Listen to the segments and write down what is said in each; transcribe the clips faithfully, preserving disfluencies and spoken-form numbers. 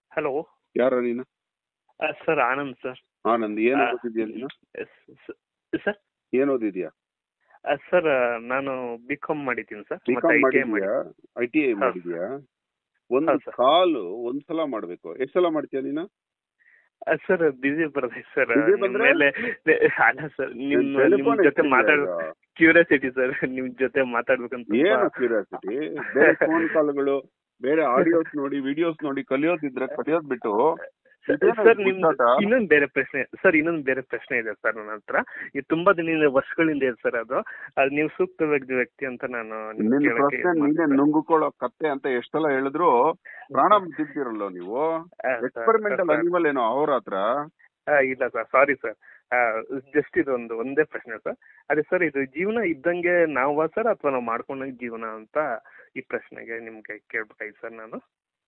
Hello. ಯಾರ ನೀನು? Sir Anand sir. Anand, ಏನು ಓದಿದ್ಯಾ ನೀನು? ಸರ್ ಏನ್ ಓದಿದ್ಯಾ? ಸರ್ ನಾನು ಬಿ ಕಾಮ್ ಮಾಡಿದ್ದೀನಿ ಸರ್. ಬಿ ಕಾಮ್ ಮಾಡಿದ್ಯಾ? ಐ ಟಿ ಐ ಮಾಡಿದ್ಯಾ? ಒಂದು ಕಾಲು ಒಂದ್ಸಲ ಮಾಡ್ಬೇಕು. ಎಷ್ಟ್ ಸಲ ಮಾಡ್ತೀಯ ನೀನು? ಸರ್ ಬಿಸಿ ಬರ್ತದೆ ಸರ್. Busy ಬಂದ್ರೆ? ಮೇಲೆ ಅಲ್ಲ ಸರ್, ನಿಮ್ ನಿಮ್ ಜೊತೆ ಮಾತಾಡ ಕ್ಯೂರಿಯಾಸಿಟಿ ಸರ್, ನಿಮ್ ಜೊತೆ ಮಾತಾಡ್ಬೇಕಂತ. ಏನು ಕ್ಯೂರಿಯಾಸಿಟಿ? ಬೇರೆ ಫೋನ್ ಕಾಲ್ಗಳು, ಬೇರೆ ಆಡಿಯೋಸ್ ನೋಡಿ, ವಿಡಿಯೋಸ್ ನೋಡಿ ಕಲಿಯೋದಿದ್ರೆ ಕಲಿಯೋದ್ ಬಿಟ್ಟು ಸರ್ ನಿಮ್ ಇನ್ನೊಂದು ಬೇರೆ ಪ್ರಶ್ನೆ ಸರ್ ಇನ್ನೊಂದು ಬೇರೆ ಪ್ರಶ್ನೆ ಇದೆ ಸರ್ ನನ್ನ ಹತ್ರ. ಇದು ತುಂಬಾ ದಿನದಿಂದ ವರ್ಷಗಳಿಂದ ಇದೆ ಸರ್. ಅದು ಅದು ನೀವು ಸೂಕ್ತ ವ್ಯಕ್ತಿ ಅಂತ ನಾನು ನೀನೆ ನುಂಗುಕೊಳ್ಳೋ ಕತ್ತೆ ಅಂತ ಎಷ್ಟೆಲ್ಲ ಹೇಳಿದ್ರು ಪ್ರಾಣ ತಿಂತಿರಲ್ಲ ನೀವು. ಎಕ್ಸ್ಪೆರಿಮೆಂಟಲ್ ಅನಿಮಲ್ ಏನೋ ಅವ್ರ ಹತ್ರ. ಇಲ್ಲ ಸರ್, ಸಾರಿ ಸರ್. ಜಸ್ಟ್ ಇದೊಂದು ಒಂದೇ ಪ್ರಶ್ನೆ ಸರ್. ಅದೇ ಸರ್, ಇದು ಜೀವನ ಇದ್ದಂಗೆ ನಾವಾ ಸರ್ ಅಥವಾ ನಾವು ಮಾಡ್ಕೊಂಡಂಗೆ ಜೀವನ ಅಂತ ಈ ಪ್ರಶ್ನೆಗೆ ನಿಮ್ಗೆ ಕೇಳ್ಬೇಕಾಯ್ತು ಸರ್ ನಾನು.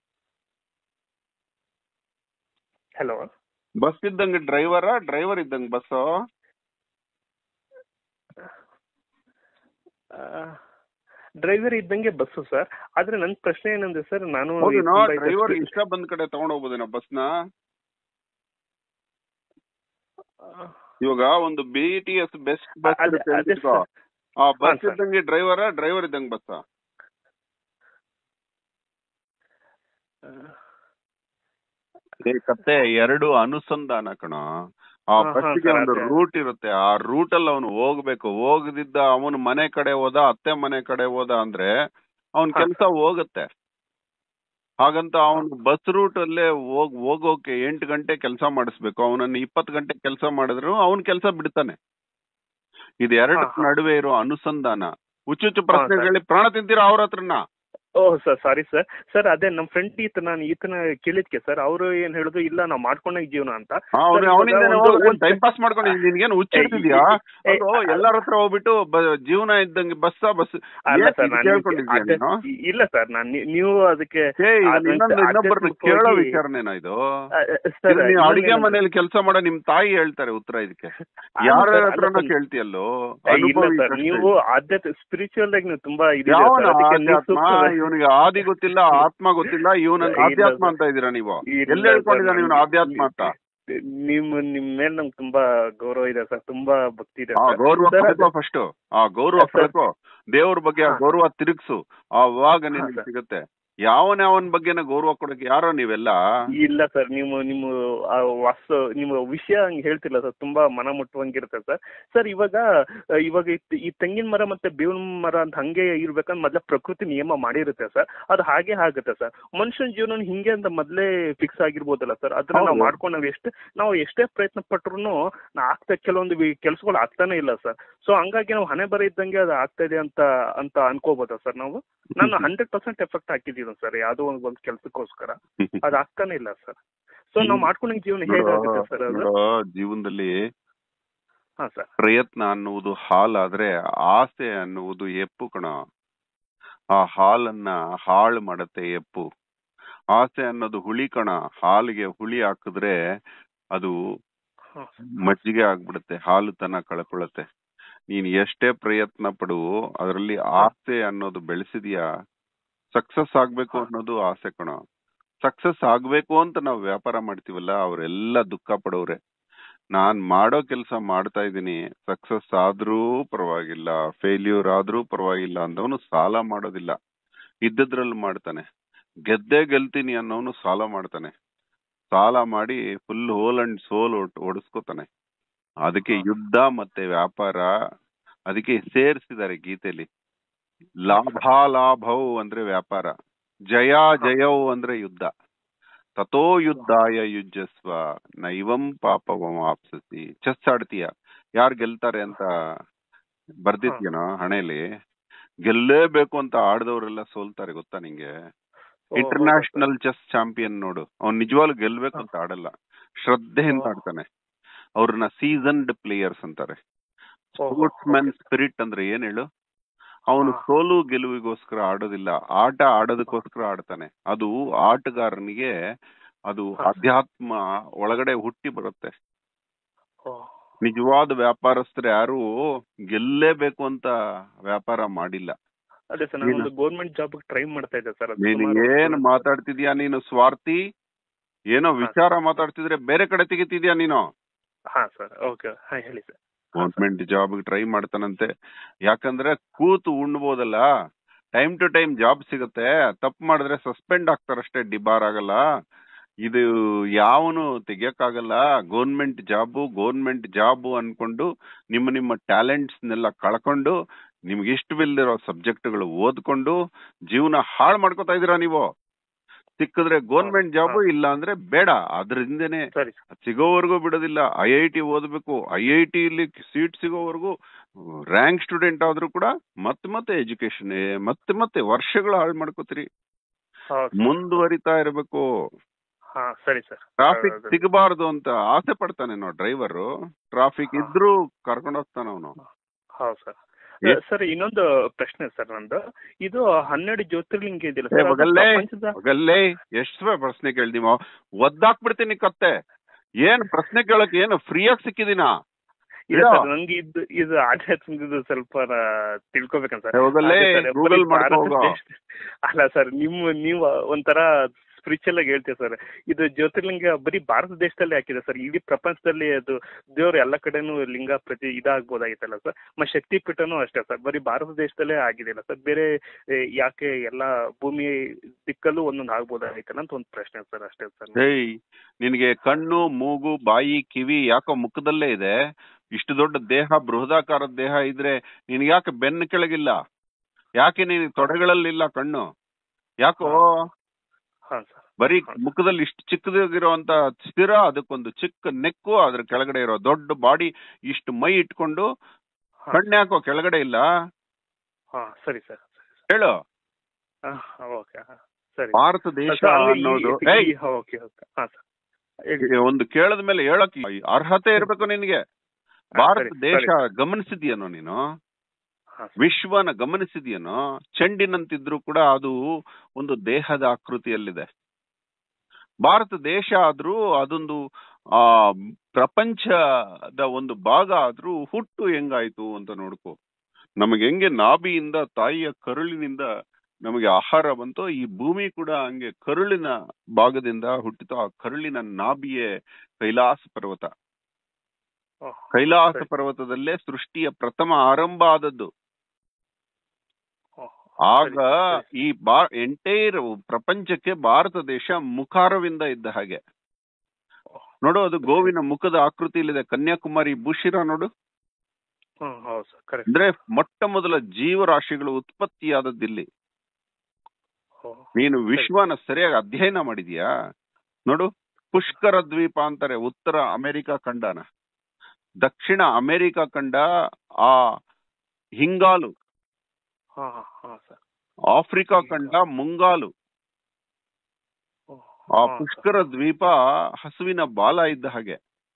ಹಲೋ. ಬಸ್ ಇದ್ದಂಗೆ ಡ್ರೈವರ, ಡ್ರೈವರ್ ಇದ್ದಂಗೆ ಬಸ್? ಡ್ರೈವರ್ ಇದ್ದಂಗೆ ಬಸ್ಸು ಸರ್. ಆದ್ರೆ ನನ್ ಪ್ರಶ್ನೆ ಏನಂದ್ರೆ ಸರ್, ನಾನು ಡ್ರೈವರ್ ಇಷ್ಟ ಬಂದ್ ಕಡೆ ತಗೊಂಡ್ ಹೋಗ್ಬೋದೇನೋ ಬಸ್ನ? ಇವಾಗ ಒಂದು B T S best bus ಆ ಬಸ್ ಇದ್ದಂಗೆ ಡ್ರೈವರ, ಡ್ರೈವರ್ ಇದ್ದಂಗೆ ಬಸ್ಸ? ಕತ್ತೆ ಎರಡು ಅನುಸಂಧಾನ ಕಣ. ಆ ಬಸ್ಸಿಗೆ ಒಂದು ರೂಟ್ ಇರುತ್ತೆ. ಆ ರೂಟ್ ಅಲ್ಲಿ ಅವನು ಹೋಗ್ಬೇಕು. ಹೋಗದಿದ್ದ ಅವನು ಮನೆ ಕಡೆ ಹೋದ, ಅತ್ತೆ ಮನೆ ಕಡೆ ಹೋದ ಅಂದ್ರೆ ಅವನ್ ಕೆಲ್ಸ ಹೋಗುತ್ತೆ. ಹಾಗಂತ ಅವನು ಬಸ್ ರೂಟ್ ಅಲ್ಲೇ ಹೋಗ್ ಹೋಗೋಕೆ ಎಂಟು ಗಂಟೆ ಕೆಲಸ ಮಾಡಿಸ್ಬೇಕು. ಅವನನ್ನ ಇಪ್ಪತ್ತು ಗಂಟೆ ಕೆಲಸ ಮಾಡಿದ್ರು ಅವನ್ ಕೆಲಸ ಬಿಡ್ತಾನೆ. ಇದು ಎರಡು ನಡುವೆ ಇರೋ ಅನುಸಂಧಾನ. ಹುಚ್ಚುಚ್ಚು ಪ್ರಶ್ನೆಗಳಲ್ಲಿ ಪ್ರಾಣ ತಿಂತೀರಾ ಅವ್ರ ಹತ್ರನ? Oh sir, sorry sir. Sir ಅದೇ ನಮ್ಮ ಫ್ರೆಂಡ್ ಈತ ನಾನು ಈತನ ಕೇಳಿದ್ಕೆ ಸರ್, ಅವರು ಏನ್ ಹೇಳುದು, ಇಲ್ಲ ನಾವು ಮಾಡ್ಕೊಂಡಾಗ ಜೀವನ ಅಂತ. ಟೈಮ್ ಪಾಸ್ ಮಾಡ್ಕೊಂಡು ನಿನ್ಗೇನು ಹುಚ್ಚಿಡ್ತಿದ್ಯಾ? ಎಲ್ಲರ ಹತ್ರ ಹೋಗ್ಬಿಟ್ಟು ಜೀವನ ಇದ್ದಂಗೆ ಬಸ್ಸ ಬಸ್ ಕೇಳ್ಕೊಂಡಿದ್ಯಾ? ಇಲ್ಲ ಸರ್, ನಾನ್ ನೀವು ಅದಕ್ಕೆ ಇನ್ನೊಬ್ಬರನ್ನ ಕೇಳೋ ವಿಚಾರನೇನಾ ಇದು? ನೀವು ಅಡಿಗೆ ಮನೇಲಿ ಕೆಲಸ ಮಾಡೋ ನಿಮ್ ತಾಯಿ ಹೇಳ್ತಾರೆ ಉತ್ತರ ಇದಕ್ಕೆ. ಯಾರ ಹತ್ರನ ಕೇಳ್ತೀಯಲ್ಲೋ? ನೀವು ಆಧ್ಯಾತ್ಮ ಸ್ಪಿರಿಚುವಲ್ ಆಗಿ ನೀವು ತುಂಬಾ ಇವನಿಗೆ ಆದಿ ಗೊತ್ತಿಲ್ಲ, ಆತ್ಮ ಗೊತ್ತಿಲ್ಲ, ಇವನ ಆಧ್ಯಾತ್ಮ ಅಂತ ಇದೀರಾ ನೀವು? ಎಲ್ಲಿ ಹೇಳ್ಕೊಂಡಿದ್ದಾನೆ ಇವನು ಆಧ್ಯಾತ್ಮ ಅಂತ? ನಿಮ್ಮ ನಿಮ್ ಮೇಲೆ ನಮ್ಗೆ ತುಂಬಾ ಗೌರವ ಇದೆ ಸರ್, ತುಂಬಾ ಭಕ್ತಿ ಇದೆ. ಗೌರವ ಪಡ್ಕೋ ಫಸ್ಟ್. ಆ ಗೌರವ ಪಡ್ಕೋ, ದೇವ್ರ ಬಗ್ಗೆ ಆ ಗೌರವ ತಿರುಗ್ಸು, ಆವಾಗ ನಿಮ್ಗೆ ಸಿಗುತ್ತೆ. ಯಾವನ ಅವನ ಬಗ್ಗೆನ ಗೌರವ ಕೊಡಕ್ಕೆ ಯಾರೋ ನೀವೆಲ್ಲ? ಇಲ್ಲ ಸರ್, ನೀವು ನಿಮ್ಮ ವಾಸ್ತು ನಿಮ್ಮ ವಿಷಯ ಹಂಗೆ ಹೇಳ್ತಿಲ್ಲ ಸರ್, ತುಂಬಾ ಮನ ಮುಟ್ಟುವಂಗಿರುತ್ತೆ ಸರ್. ಸರ್ ಇವಾಗ ಇವಾಗ ಈ ತೆಂಗಿನ ಮರ ಮತ್ತೆ ಬೇವಿನ ಮರ ಅಂತ ಹಂಗೆ ಇರ್ಬೇಕಂತ ಮೊದ್ಲೇ ಪ್ರಕೃತಿ ನಿಯಮ ಮಾಡಿರುತ್ತೆ ಸರ್. ಅದು ಹಾಗೆ ಆಗುತ್ತೆ ಸರ್. ಮನುಷ್ಯನ ಜೀವನ ಹಿಂಗೆ ಅಂತ ಮೊದ್ಲೇ ಫಿಕ್ಸ್ ಆಗಿರ್ಬೋದಲ್ಲ ಸರ್. ಅದನ್ನ ನಾವು ಮಾಡ್ಕೊಂಡು ನಾವು ಎಷ್ಟೇ ನಾವು ಎಷ್ಟೇ ಪ್ರಯತ್ನ ಪಟ್ರು ಆಗ್ತಾ ಕೆಲವೊಂದು ಕೆಲ್ಸಗಳು ಆಗ್ತಾನೆ ಇಲ್ಲ ಸರ್. ಸೊ ಹಂಗಾಗಿ ನಾವು ಹಣೆ ಬರ ಇದ್ದಂಗೆ ಅದು ಆಗ್ತಾ ಇದೆ ಅಂತ ಅಂತ ಅನ್ಕೋಬೋದಾ ಸರ್ ನಾವು? ನಾನು ಹಂಡ್ರೆಡ್ ಪರ್ಸೆಂಟ್ ಎಫೆಕ್ಟ್ ಹಾಕಿದ್ದೀನಿ ಸರ್, ಯಾವ್ದೋ ಒಂದ್ ಒಂದ್ ಕೆಲ್ಸಕ್ಕೋಸ್ಕರ. ಅದು ಆಗ್ತಾನೆ ಇಲ್ಲ ಸರ್. ಸೊ ನಾವು ಮಾಡ್ಕೊಂಡ ಜೀವನ ಹೇಗಾಗುತ್ತೆ ಸರ್ ಅದು? ಜೀವನದಲ್ಲಿ ಹಾ ಸರ್, ಪ್ರಯತ್ನ ಅನ್ನುವುದು ಹಾಲಾದ್ರೆ ಆಸೆ ಅನ್ನುವುದು ಎಪ್ಪು ಕಣ. ಆ ಹಾಲನ್ನ ಹಾಳು ಮಾಡತ್ತೆ ಎಪ್ಪು. ಆಸೆ ಅನ್ನೋದು ಹುಳಿ ಕಣ. ಹಾಲಿಗೆ ಹುಳಿ ಹಾಕಿದ್ರೆ ಅದು ಮಜ್ಜಿಗೆ ಆಗ್ಬಿಡುತ್ತೆ, ಹಾಲು ತನ ಕಳ್ಕೊಳ್ಳುತ್ತೆ. ನೀನ್ ಎಷ್ಟೇ ಪ್ರಯತ್ನ ಪಡು, ಅದರಲ್ಲಿ ಆಸೆ ಅನ್ನೋದು ಬೆಳೆಸಿದ್ಯಾ, ಸಕ್ಸಸ್ ಆಗ್ಬೇಕು ಅನ್ನೋದು ಆಸೆ ಕಣ. ಸಕ್ಸಸ್ ಆಗ್ಬೇಕು ಅಂತ ನಾವು ವ್ಯಾಪಾರ ಮಾಡ್ತೀವಲ್ಲ, ಅವರೆಲ್ಲ ದುಃಖ ಪಡೋರೆ. ನಾನ್ ಮಾಡೋ ಕೆಲ್ಸ ಮಾಡ್ತಾ ಇದ್ದೀನಿ, ಸಕ್ಸಸ್ ಆದ್ರೂ ಪರವಾಗಿಲ್ಲ, ಫೇಲ್ಯೂರ್ ಆದ್ರೂ ಪರವಾಗಿಲ್ಲ ಅಂದವನು ಸಾಲ ಮಾಡೋದಿಲ್ಲ, ಇದ್ದದ್ರಲ್ಲಿ ಮಾಡ್ತಾನೆ. ಗೆದ್ದೆ ಗೆಲ್ತೀನಿ ಅನ್ನೋನು ಸಾಲ ಮಾಡ್ತಾನೆ. ಸಾಲ ಮಾಡಿ ಫುಲ್ ಹೋಲ್ ಅಂಡ್ ಸೋಲ್ ಓಡಿಸ್ಕೋತಾನೆ. ಅದಕ್ಕೆ ಯುದ್ಧ ಮತ್ತೆ ವ್ಯಾಪಾರ ಅದಕ್ಕೆ ಸೇರಿಸಿದ್ದಾರೆ ಗೀತೆಯಲ್ಲಿ. ಲಾಭಾಲಾಭವು ಅಂದ್ರೆ ವ್ಯಾಪಾರ, ಜಯ ಜಯವು ಅಂದ್ರೆ ಯುದ್ಧ. ತಥೋ ಯುದ್ಧಾಯ ಯುಜ್ಯಸ್ವ ನೈವಂ ಪಾಪವಂ ಆಪ್ಸಸಿ. ಚೆಸ್ ಆಡ್ತೀಯ, ಯಾರು ಗೆಲ್ತಾರೆ ಅಂತ ಬರ್ದಿದ್ಯನೋ ಹಣೆಯಲ್ಲಿ? ಗೆಲ್ಲೇಬೇಕು ಅಂತ ಆಡ್ದವ್ರೆಲ್ಲ ಸೋಲ್ತಾರೆ, ಗೊತ್ತಾ ನಿಂಗೆ? ಇಂಟರ್ನ್ಯಾಷನಲ್ ಚೆಸ್ ಚಾಂಪಿಯನ್ ನೋಡು, ಅವ್ನು ನಿಜವಾಗ್ಲೂ ಗೆಲ್ಬೇಕು ಅಂತ ಆಡಲ್ಲ, ಶ್ರದ್ಧೆಯಿಂದ ಆಡ್ತಾನೆ. ಅವ್ರನ್ನ ಸೀಸನ್ಡ್ ಪ್ಲೇಯರ್ಸ್ ಅಂತಾರೆ. ಸ್ಪೋರ್ಟ್ಸ್ ಮ್ಯಾನ್ ಸ್ಪಿರಿಟ್ ಅಂದ್ರೆ ಏನ್ ಹೇಳು? ಅವನು ಸೋಲು ಗೆಲುವಿಗೋಸ್ಕರ ಆಡೋದಿಲ್ಲ, ಆಟ ಆಡೋದಕ್ಕೋಸ್ಕರ ಆಡ್ತಾನೆ. ಅದು ಆಟಗಾರನಿಗೆ ಅದು ಅಧ್ಯಾತ್ಮ ಒಳಗಡೆ ಹುಟ್ಟಿ ಬರುತ್ತೆ. ನಿಜವಾದ ವ್ಯಾಪಾರಸ್ಥರು ಯಾರು ಗೆಲ್ಲೇಬೇಕು ಅಂತ ವ್ಯಾಪಾರ ಮಾಡಿಲ್ಲ. ಅದೇ ಸರ್, ನಾನು ಗೌರ್ಮೆಂಟ್ ಜಾಬ್ ಟ್ರೈ ಮಾಡ್ತಾ ಇದ್ದೆ ಸರ್. ನೀನು ಏನ್ ಮಾತಾಡ್ತಿದ್ಯಾ ನೀನು ಸ್ವಾರ್ಥಿ? ಏನೋ ಹಾ, ವಿಚಾರ ಮಾತಾಡ್ತಿದ್ರೆ ಬೇರೆ ಕಡೆ ತೆಗಿತಿದ್ಯಾ ನೀನು? ಹಾ ಸರ್, ಓಕೆ, ಹಾ ಹೇಳಿ ಸರ್. ಹಾ ಸರ್. ಗೌರ್ಮೆಂಟ್ ಜಾಬ್ ಟ್ರೈ ಮಾಡ್ತಾನಂತೆ. ಯಾಕಂದ್ರೆ ಕೂತು ಉಣ್ಬೋದಲ್ಲ, ಟೈಮ್ ಟು ಟೈಮ್ ಜಾಬ್ ಸಿಗುತ್ತೆ. ತಪ್ಪು ಮಾಡಿದ್ರೆ ಸಸ್ಪೆಂಡ್ ಆಗ್ತಾರಷ್ಟೇ, ಡಿಬಾರ್ ಆಗಲ್ಲ. ಇದು ಯಾವನು ತೆಗಿಯಕ್ಕಾಗಲ್ಲ. ಗೌರ್ಮೆಂಟ್ ಜಾಬು ಗೌರ್ಮೆಂಟ್ ಜಾಬು ಅನ್ಕೊಂಡು ನಿಮ್ಮ ನಿಮ್ಮ ಟ್ಯಾಲೆಂಟ್ಸ್ನೆಲ್ಲ ಕಳ್ಕೊಂಡು ನಿಮ್ಗೆ ಇಷ್ಟವಿಲ್ದಿರೋ ಸಬ್ಜೆಕ್ಟ್ಗಳು ಓದ್ಕೊಂಡು ಜೀವನ ಹಾಳು ಮಾಡ್ಕೊತಾ ಇದೀರಾ ನೀವು. ಸಿಕ್ಕಿದ್ರೆ ಗೌರ್ಮೆಂಟ್ ಜಾಬು, ಇಲ್ಲ ಅಂದ್ರೆ ಬೇಡ. ಅದ್ರ ಹಿಂದೆನೆ ಸರಿ ಸಿಗೋವರೆಗೂ ಬಿಡೋದಿಲ್ಲ. ಐ ಐ ಟಿ ಓದ್ಬೇಕು. ಐ ಐ ಟಿ ಇಲ್ಲಿ ಸೀಟ್ ಸಿಗೋವರೆಗೂ ರ್ಯಾಂಕ್ ಸ್ಟೂಡೆಂಟ್ ಆದ್ರೂ ಕೂಡ ಮತ್ತೆ ಮತ್ತೆ ಎಜುಕೇಶನ್ ಮತ್ತೆ ಮತ್ತೆ ವರ್ಷಗಳು ಹಾಳು ಮಾಡ್ಕೋತೀರಿ. ಹೌದು. ಮುಂದುವರಿತಾ ಇರ್ಬೇಕು. ಹಾ ಸರಿ ಸರ್. ಟ್ರಾಫಿಕ್ ಸಿಗಬಾರ್ದು ಅಂತ ಆಸೆ ಪಡ್ತಾನೆ ನಾವು ಡ್ರೈವರ್. ಟ್ರಾಫಿಕ್ ಹಾ. ಇದ್ರೂ ಕರ್ಕೊಂಡು ಹೋಗ್ತಾನ ಅವನು. ಹೌದು ಸರ್. ಏ? ಸರ್ ಇನ್ನೊಂದು ಪ್ರಶ್ನೆ ಸರ್ ನಂದು. ಇದು ಹನ್ನೆರಡು ಜ್ಯೋತಿರ್ಲಿಂಗ ಇದೆಯಲ್ಲ ಏ, ಸರ್, ಅದು ಮಗಲ್ಲೇ ಪ್ರಪಂಚದ ಮಗಲ್ಲೇ ಎಷ್ಟು ಪ್ರಶ್ನೆ ಕೇಳ್ದೀವ, ಒದ್ದಾಕ್ಬಿಡ್ತೀನಿ ಕತ್ತೆ. ಏನ್ ಪ್ರಶ್ನೆ ಕೇಳಕ್ ಏನು ಫ್ರೀಯಾಗಿ ಸಿಕ್ಕಿದೀನಾ? ಇಲ್ಲ ಸರ್, ನಂಗೆ ಇದು ಇದು ಆಧ್ಯಾತ್ಮಿಕದು ಸ್ವಲ್ಪ ನಾ- ತಿಳ್ಕೊಬೇಕಂತ ಸರ್. ಹೋಗಲ್ಲೇ ಅದೇ ಸರ್, ಗೂಗಲ್ ಬರೀ ಭಾರತ ಮಾಡ್ಕೋ ಹೋಗೋ. ದೇಶ- ಅಲ್ಲ ಸರ್, ನಿಮ್ಮ ನೀವು ಒಂಥರ ಸ್ಪಿರಿಚುವಲ್ ಆಗಿ ಹೇಳ್ತೀವಿ ಸರ್. ಇದು ಜ್ಯೋತಿರ್ಲಿಂಗ ಬರೀ ಭಾರತ ದೇಶದಲ್ಲಿ ಹಾಕಿದೆ ಸರ್, ಇಡೀ ಪ್ರಪಂಚದಲ್ಲಿ ಅದು ದೇವ್ರು ಎಲ್ಲ ಕಡೆನೂ ಲಿಂಗ ಪ್ರತಿ ಇದಾಗ್ಬೋದಾಗಿತ್ತಲ್ಲ ಸರ್. ಮತ್ತೆ ಶಕ್ತಿ ಪೀಠನೂ ಅಷ್ಟೇ ಸರ್, ಬರೀ ಭಾರತ ದೇಶದಲ್ಲೇ ಆಗಿದೆಯಲ್ಲ ಸರ್, ಬೇರೆ ಏ, ಯಾಕೆ ಎಲ್ಲ ಭೂಮಿ ದಿಕ್ಕಲ್ಲೂ ಒಂದೊಂದು ಆಗ್ಬೋದಾಗಿತ್ತಲ್ಲ ಅಂತ ಒಂದು ಪ್ರಶ್ನೆ ಸರ್, ಅಷ್ಟೇ ಸರ್. ಏಯ್, ನಿನ್ಗೆ ಕಣ್ಣು ಮೂಗು ಬಾಯಿ ಕಿವಿ ಯಾಕೋ ಮುಖದಲ್ಲೇ ಇದೆ. ಇಷ್ಟು ದೊಡ್ಡ ದೇಹ, ಬೃಹದಾಕಾರದ ದೇಹ ಇದ್ರೆ ನಿನ್ಗೆ ಯಾಕೆ ಬೆನ್ನು ಕೆಳಗಿಲ್ಲ? ಯಾಕೆ ನೀನ್ ತೊಡೆಗಳಲ್ಲಿಲ್ಲ ಕಣ್ಣು? ಯಾಕೋ ಹಾ ಸರ್. ಬರೀ ಮುಖದಲ್ಲಿ ಇಷ್ಟು ಚಿಕ್ಕದಾಗಿರುವಂತ ಸ್ಥಿರ, ಅದಕ್ಕೊಂದು ಚಿಕ್ಕ ನೆಕ್ಕು, ಅದ್ರ ಕೆಳಗಡೆ ಇರೋ ದೊಡ್ಡ ಬಾಡಿ, ಇಷ್ಟು ಮೈ ಇಟ್ಕೊಂಡು ಕಣ್ಣು ಯಾಕೋ ಕೆಳಗಡೆ ಇಲ್ಲ? ಹಾ ಸರಿ ಸರ್. ಹೇಳು. ಓಕೆ, ಸರಿ. ಭಾರತ ದೇಶ ಅನ್ನೋದು ಏಯ್, ಓಕೆ ಓಕೆ ಹಾ ಸರ್ ಹೇಳಿ. ಒಂದು ಕೇಳದ ಮೇಲೆ ಹೇಳಕ್ ಅರ್ಹತೆ ಇರ್ಬೇಕು ನಿನ್ಗೆ. ಹಾ, ಭಾರತ ಸರಿ, ದೇಶ ಸರಿ. ಗಮನಿಸಿದ್ಯೇನೋ ನೀನು? ಹಾ ಸರ್. ವಿಶ್ವನ ಗಮನಿಸಿದ್ಯೇನೋ? ಚೆಂಡಿನಂತಿದ್ರು ಕೂಡ ಅದು ಒಂದು ದೇಹದ ಆಕೃತಿಯಲ್ಲಿದೆ. ಭಾರತ ದೇಶ ಆದ್ರೂ ಅದೊಂದು ಆ ಪ್ರಪಂಚದ ಒಂದು ಭಾಗ ಆದ್ರೂ ಹುಟ್ಟು ಹೆಂಗಾಯ್ತು ಅಂತ ನೋಡ್ಕೋ. ನಮಗೆ ಹೆಂಗೆ ನಾಭಿಯಿಂದ, ತಾಯಿಯ ಕರುಳಿನಿಂದ ನಮಗೆ ಆಹಾರ ಬಂತೋ, ಈ ಭೂಮಿ ಕೂಡ ಹಂಗೆ ಕರುಳಿನ ಭಾಗದಿಂದ ಹುಟ್ಟಿತೋ. ಆ ಕರುಳಿನ ನಾಭಿಯೇ ಕೈಲಾಸ ಪರ್ವತ. ಓಹ್, ಕೈಲಾಸ ಸರಿ. ಪರ್ವತದಲ್ಲೇ ಸೃಷ್ಟಿಯ ಪ್ರಥಮ ಆರಂಭ ಆದದ್ದು. ಓಹ್, ಆಗ ಸರಿ, ಸರಿ. ಈ ಬಾ ಎಂಟೈರ್ ಪ್ರಪಂಚಕ್ಕೆ ಭಾರತ ದೇಶ ಮುಖಾರವಿಂದ ಇದ್ದ ಹಾಗೆ. ಓಹ್, ನೋಡು, ಅದು ಗೋವಿನ ಮುಖದ ಆಕೃತಿಯಲ್ಲಿದೆ. ಕನ್ಯಾಕುಮಾರಿ ಭೂಶಿರ ನೋಡು. ಹ್ಮ್, ಹೌದು ಸರ್, ಕರೆಕ್ಟ್. ಅಂದ್ರೆ ಮೊಟ್ಟ ಮೊದಲ ಜೀವರಾಶಿಗಳು ಉತ್ಪತ್ತಿಯಾದದ್ದಿಲ್ಲಿ. ಓಹ್, ನೀನು ಸರಿ. ವಿಶ್ವನ ಸರಿಯಾಗಿ ಅಧ್ಯಯನ ಮಾಡಿದ್ಯಾ? ನೋಡು, ಪುಷ್ಕರ ದ್ವೀಪ ಅಂತಾರೆ ಉತ್ತರ ಅಮೆರಿಕ ಖಂಡನ. ದಕ್ಷಿಣ ಅಮೆರಿಕ ಖಂಡ ಆ ಹಿಂಗಾಲು. ಹಾ ಹಾ ಸರ್. ಆಫ್ರಿಕಾ ಖಂಡ ಮುಂಗಾಲು. ಓಹ್, ಆ ಹಾ, ಪುಷ್ಕರ ಸರ್. ದ್ವೀಪ ಹಸುವಿನ ಬಾಲ ಇದ್ದ ಹಾಗೆ.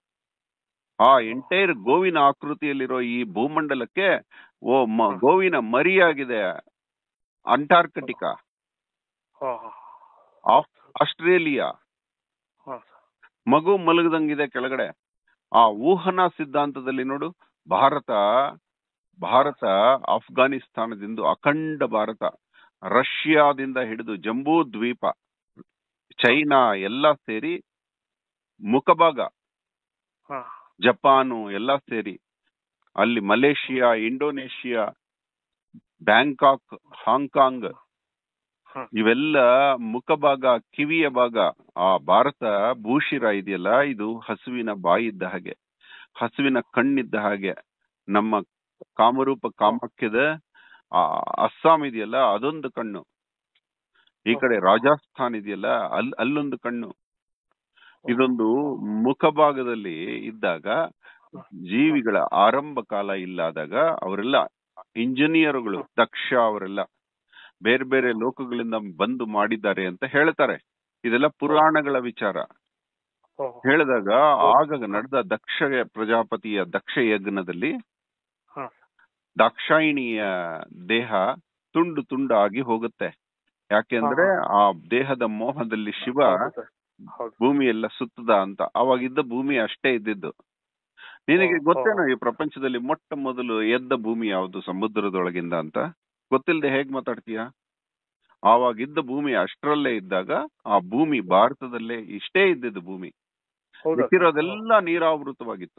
ಆ ಎಂಟೈರ್ ಗೋವಿನ ಆಕೃತಿಯಲ್ಲಿರೋ ಈ ಭೂಮಂಡಲಕ್ಕೆ ಓ ಮ- ಹಾ. ಗೋವಿನ ಮರಿಯಾಗಿದೆ ಅಂಟಾರ್ಕಟಿಕಾ, ಹಾ, ಹಾ, ಆಫ್- ಆಸ್ಟ್ರೇಲಿಯಾ. ಹಾ ಸರ್. ಮಗು ಮಲಗದಂಗಿದೆ ಕೆಳಗಡೆ. ಆ ಊಹನಾ ಸಿದ್ಧಾಂತದಲ್ಲಿ ನೋಡು, ಭಾರತ ಭಾರತ ಅಫ್ಘಾನಿಸ್ತಾನದಿಂದ ಅಖಂಡ ಭಾರತ, ರಷ್ಯಾದಿಂದ ಹಿಡಿದು ಜಂಬೂ ದ್ವೀಪ, ಚೈನಾ ಎಲ್ಲ ಸೇರಿ ಮುಖಭಾಗ, ಹಾ, ಜಪಾನು ಎಲ್ಲ ಸೇರಿ, ಅಲ್ಲಿ ಮಲೇಷಿಯಾ, ಇಂಡೋನೇಷಿಯಾ, ಬ್ಯಾಂಕಾಕ್, ಹಾಂಗ್ಕಾಂಗ್, ಹಾ. ಇವೆಲ್ಲ ಮುಖಭಾಗ, ಕಿವಿಯ ಭಾಗ. ಆ ಭಾರತ ಭೂಶಿರ ಇದೆಯಲ್ಲ, ಇದು ಹಸುವಿನ ಬಾಯಿ ಇದ್ದ ಹಾಗೆ, ಹಸುವಿನ ಕಣ್ಣಿದ್ದ ಹಾಗೆ. ನಮ್ಮ ಕಾಮರೂಪ ಕಾಮಾಖ್ಯದ ಆ ಅಸ್ಸಾಂ ಇದೆಯಲ್ಲ, ಅದೊಂದು ಕಣ್ಣು. ಈ ಕಡೆ ರಾಜಸ್ಥಾನ್ ಇದೆಯಲ್ಲ, ಅಲ್ ಅಲ್ಲೊಂದು ಕಣ್ಣು. ಇದೊಂದು ಮುಖಭಾಗದಲ್ಲಿ ಇದ್ದಾಗ ಜೀವಿಗಳ ಆರಂಭ ಕಾಲ ಇಲ್ಲಾದಾಗ ಅವರೆಲ್ಲ ಇಂಜಿನಿಯರ್ಗಳು, ದಕ್ಷ, ಅವರೆಲ್ಲ ಬೇರೆ ಬೇರೆ ಲೋಕಗಳಿಂದ ಬಂದು ಮಾಡಿದ್ದಾರೆ ಅಂತ ಹೇಳ್ತಾರೆ. ಇದೆಲ್ಲ ಪುರಾಣಗಳ ವಿಚಾರ. ಓಹ್, ಹೇಳಿದಾಗ ಆಗ ನಡೆದ ದಕ್ಷ ಪ್ರಜಾಪತಿಯ ದಕ್ಷ ಯಜ್ಞದಲ್ಲಿ ಹಾ. ದಾಕ್ಷಾಯಿಣಿಯ ದೇಹ ತುಂಡು ತುಂಡಾಗಿ ಹೋಗುತ್ತೆ. ಯಾಕೆಂದ್ರೆ ಆ ದೇಹದ ಮೋಹದಲ್ಲಿ ಶಿವ ಹೌದು ಸರ್, ಹೌದು. ಭೂಮಿ ಎಲ್ಲ ಸುತ್ತದ ಅಂತ. ಅವಾಗಿದ್ದ ಭೂಮಿ ಅಷ್ಟೇ ಇದ್ದಿದ್ದು. ನಿನಗೆ ಓ, ಗೊತ್ತೇನೋ ಓ. ಈ ಪ್ರಪಂಚದಲ್ಲಿ ಮೊಟ್ಟ ಮೊದಲು ಎದ್ದ ಭೂಮಿ ಯಾವುದು ಸಮುದ್ರದೊಳಗಿಂದ ಅಂತ? ಗೊತ್ತಿಲ್ಲದೆ ಹೇಗ್ ಮಾತಾಡ್ತೀಯ? ಆವಾಗಿದ್ದ ಭೂಮಿ ಅಷ್ಟರಲ್ಲೇ ಇದ್ದಾಗ ಆ ಭೂಮಿ ಭಾರತದಲ್ಲೇ ಇಷ್ಟೇ ಇದ್ದಿದ್ದು ಭೂಮಿ, ಹೌದಾ ಸರ್? ಮಿಕ್ಕಿರೋದೆಲ್ಲ ನೀರಾವೃತವಾಗಿತ್ತು.